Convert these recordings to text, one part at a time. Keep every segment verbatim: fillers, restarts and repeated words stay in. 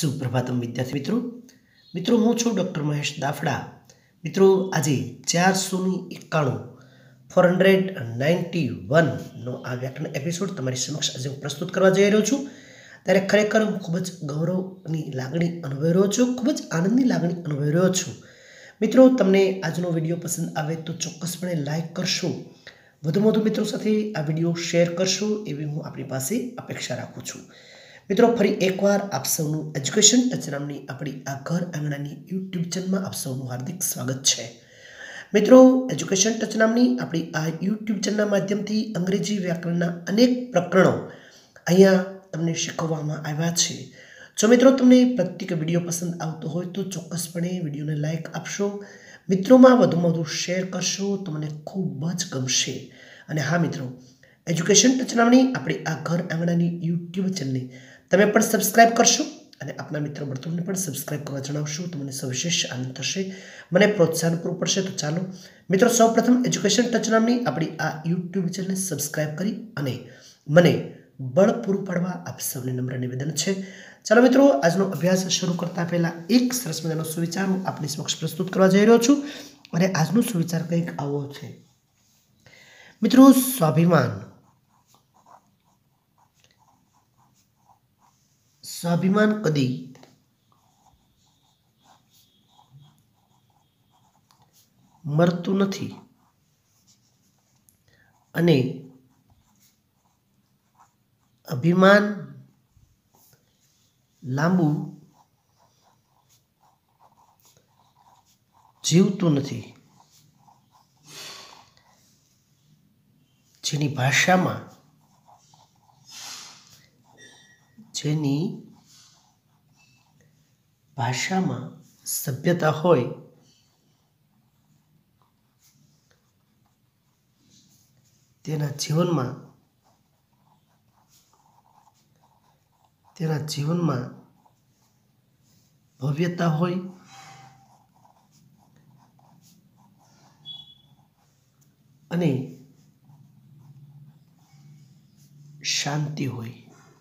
सुप्रभातम विद्यार्थी मित्रों मित्रों हूँ छूँ डॉक्टर महेश दाफड़ा। मित्रों आज चार सौ एकाणु फोर हंड्रेड नाइंटी वन नो आ व्याकरण एपिसोड तमारी समक्ष आज हूँ प्रस्तुत करवा जई रह्यो छुं। त्यारे खरेखर हूँ खूब ज गौरवनी लागणी अनुभवी रह्यो छुं, खूब ज आनंदनी लागणी अनुभवी रह्यो छुं। मित्रों तमने आजनो विडियो पसंद आवे तो चोक्कसपणे लाइक करशो, વધુ વધુ મિત્રો સાથે આ વિડિયો શેર કરશો એવી હું આપણી પાસે અપેક્ષા રાખું છું। મિત્રો ફરી એકવાર આપ સૌનું એજ્યુકેશન ટચ નામની આપણી આ ઘર આંગણાની યુટ્યુબ ચેનલમાં આપ સૌનું હાર્દિક સ્વાગત છે। મિત્રો એજ્યુકેશન ટચ નામની આપણી આ યુટ્યુબ ચેનલના માધ્યમથી અંગ્રેજી વ્યાકરણના અનેક પ્રકરણો અહીંયા તમને શીખવવામાં આવ્યા છે। જો મિત્રો તમને પ્રત્યેક વિડીયો પસંદ આવતો હોય તો ચોક્કસપણે વિડીયોને લાઇક આપશો, મિત્રોમાં વધુમાં વધુ શેર કરશો તો મને ખૂબ જ ગમશે। અને હા મિત્રો, એજ્યુકેશન ટચ નામની આપણી આ ઘર આંગણાની યુટ્યુબ ચેનલને તમે પણ સબસ્ક્રાઇબ કરશો અને આપના મિત્ર વર્તુળને પણ સબસ્ક્રાઇબ કરવા જણાવશો તો મને સવિશેષ આનંદ થશે, મને પ્રોત્સાહન પૂરું પડશે। તો ચાલો મિત્રો સૌપ્રથમ એજ્યુકેશન ટચ નામની આપણી આ યુટ્યુબ ચેનલને સબસ્ક્રાઇબ કરી અને મને બળ પૂરું પાડવા આપ સૌને નમ્ર નિવેદન છે। ચાલો મિત્રો આજનો અભ્યાસ શરૂ કરતા પહેલા એક સરસ મજાનો સુવિચાર હું આપની સમક્ષ પ્રસ્તુત કરવા જઈ રહ્યો છું અને આજનો સુવિચાર કંઈક આવો છે। મિત્રો સ્વાભિમાન સ્વાભિમાન કદી મરતું નથી અને અભિમાન લાંબુ જીવતું નથી। જેની ભાષામાં જેની ભાષામાં સભ્યતા હોય તેના જીવનમાં તેના જીવનમાં ભવ્યતા હોય અને શાંતિ હોય।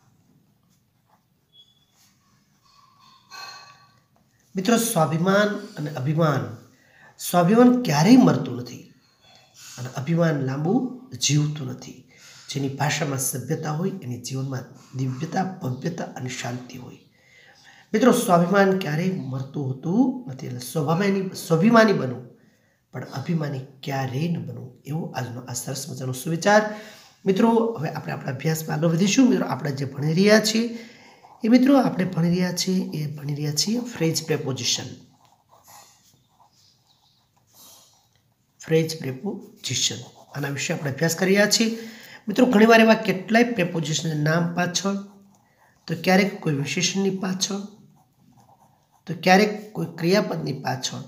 મિત્રો સ્વાભિમાન અને અભિમાન, સ્વાભિમાન ક્યારેય મરતું નથી અને અભિમાન લાંબુ જીવતું નથી। જેની ભાષામાં સભ્યતા હોય એની જીવનમાં દિવ્યતા, ભવ્યતા અને શાંતિ હોય। મિત્રો સ્વાભિમાન ક્યારેય મરતું હોતું નથી, એટલે સ્વાભિમાની સ્વાભિમાની બનવું પણ અભિમાની ક્યારેય ન બનવું, એવો આજનો આ સરસ મજાનો સુવિચાર। મિત્રો હવે આપણે આપણા અભ્યાસમાં આગળ વધીશું। મિત્રો આપણે જે ભણી રહ્યા છીએ એ મિત્રો આપણે ભણી રહ્યા છીએ એ ભણી રહ્યા છીએ ફ્રેઝ પ્રેપોઝિશન ફ્રેઝ પ્રેપોઝિશન આના વિશે આપણે અભ્યાસ કરી રહ્યા છીએ। મિત્રો ઘણીવાર એવા કેટલાય પ્રેપોઝિશન નામ પાછળ, તો ક્યારેક કોઈ વિશેષણની પાછળ, તો ક્યારેક કોઈ ક્રિયાપદની પાછળ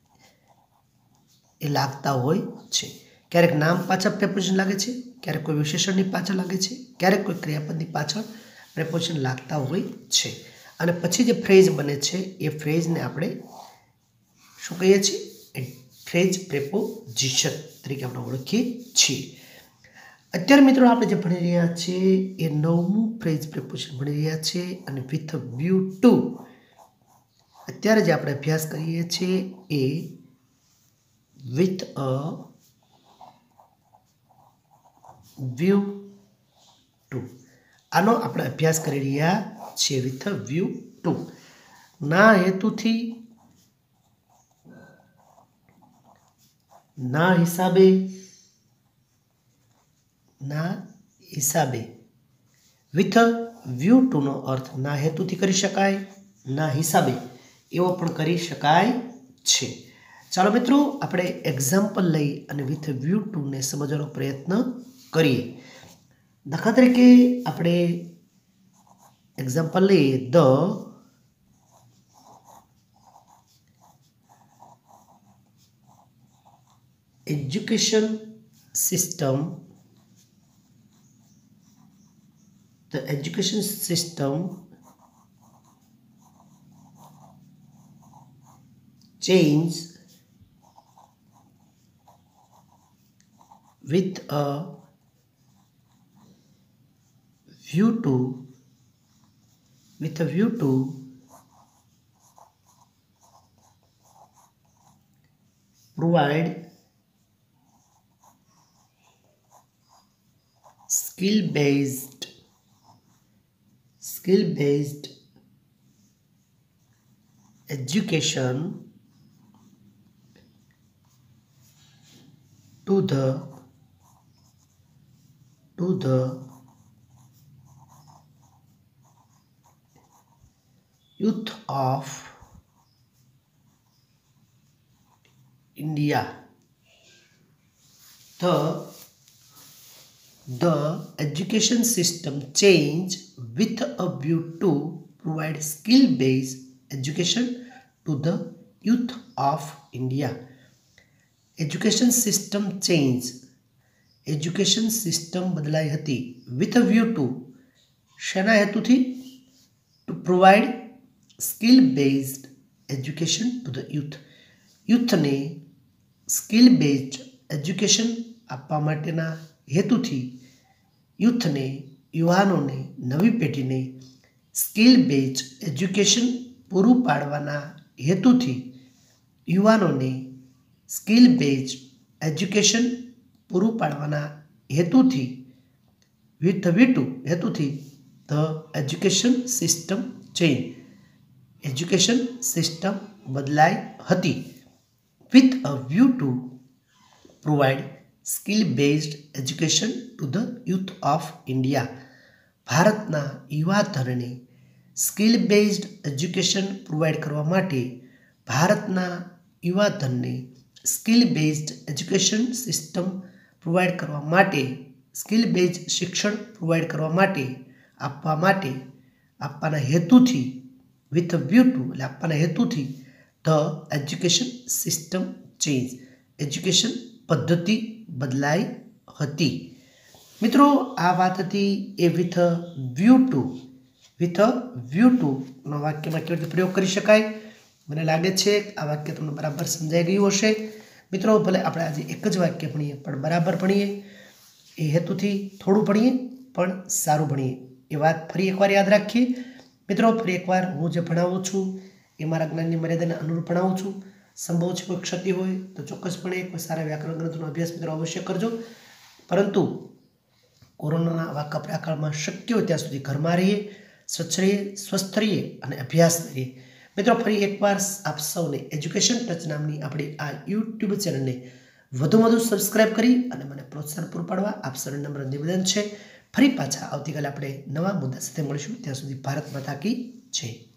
એ લાગતા હોય છે। ક્યારેક નામ પાછળ પ્રેપોઝિશન લાગે છે, ક્યારેક કોઈ વિશેષણની પાછળ લાગે છે, ક્યારેક કોઈ ક્રિયાપદની પાછળ પ્રેપોઝિશન લાગતા હોય છે અને પછી જે ફ્રેઝ બને છે એ ફ્રેઝને આપણે શું કહીએ છીએ? એ ફ્રેઝ પ્રેપોઝિશન તરીકે આપણે ઓળખીએ છીએ। અત્યારે મિત્રો આપણે જે ભણી રહ્યા છીએ એ નવમું ફ્રેઝ પ્રેપોઝિશન ભણી રહ્યા છીએ અને વિથ વ્યૂ ટુ અત્યારે જે આપણે અભ્યાસ કરીએ છીએ એ વિથ અ વ્યૂ ટુ આનો આપણે અભ્યાસ કરી રહ્યા છીએ વિથ અ વ્યૂ ટુ। ના હેતુથી, ના હિસાબે, ના હિસાબે વિથ અ વ્યૂ ટુ નો અર્થ ના હેતુથી કરી શકાય, ના હિસાબે એવો પણ કરી શકાય છે। ચાલો મિત્રો આપણે એક્ઝામ્પલ લઈ અને વિથ વ્યૂ ટુ ને સમજવાનો પ્રયત્ન કરીએ। દાખલા તરીકે આપણે એક્ઝામ્પલ લઈએ, the education system the education system change with a view to with a view to provide skill based skill based education to the to the youth of India. The the education system change with a view to provide skill-based education to the youth of India. Education system change education system બદલાઈ હતી with a view to શેના હેતુથી to provide skill based education to the youth યુથને skill based education આપવા માટેના હેતુથી યુથને યુવાનોને નવી પેઢીને સ્કિલ બેઝડ એજ્યુકેશન પૂરું પાડવાના હેતુથી યુવાનોને સ્કિલ બેઝડ એજ્યુકેશન પૂરું પાડવાના હેતુથી વિથ વ્યૂ ટુ હેતુથી the education system change education system બદલાઈ હતી with a view to provide skill based education to the youth of India. ભારતના યુવા ધનને સ્કિલ બેઝડ એજ્યુકેશન પ્રોવાઈડ કરવા માટે ભારતના યુવા ધનને skill based education system provide કરવા માટે સ્કિલ બેઝ શિક્ષણ પ્રોવાઈડ કરવા માટે આપવા માટે આપવાના હેતુથી વિથ વ્યૂ ટુ એટલે આપવાના હેતુથી the education system change education પદ્ધતિ બદલાઈ હતી. મિત્રો આ વાત હતી એ with view to with view ટુનો વાક્યમાં કેવી રીતે પ્રયોગ કરી શકાય. મને લાગે છે આ વાક્ય તમને બરાબર સમજાઈ ગયું હશે. મિત્રો ભલે આપણે આજે એક જ વાક્ય ભણીએ પણ બરાબર ભણીએ એ હેતુથી થોડું ભણીએ પણ સારું ભણીએ એ વાત ફરી એકવાર યાદ રાખીએ. મિત્રો ફરી એકવાર હું જે ભણાવું છું એ મારા જ્ઞાનની મર્યાદાને અનુરૂપ ભણાવું છું. સંભવ છે કોઈ ક્ષતિ હોય તો ચોક્કસપણે કોઈ સારા વ્યાકરણ ગ્રંથોનો અભ્યાસ મિત્રો અવશ્ય કરજો. પરંતુ કોરોનાના આવા કપરા કાળમાં શક્ય હોય ત્યાં સુધી ઘરમાં રહીએ, સ્વચ્છ રહીએ, સ્વસ્થ રહીએ અને અભ્યાસ કરીએ. મિત્રો ફરી એકવાર આપ સૌને એજ્યુકેશન ટચ નામની આપણી આ યુટ્યુબ ચેનલને વધુમાં વધુ સબસ્ક્રાઇબ કરી અને મને પ્રોત્સાહન પૂરું પાડવા આપ સૌને નમ્ર નિવેદન છે. ફરી પાછા આવતીકાલે આપણે નવા મુદ્દા સાથે મળીશું. ત્યાં સુધી ભારત માતા કી જય.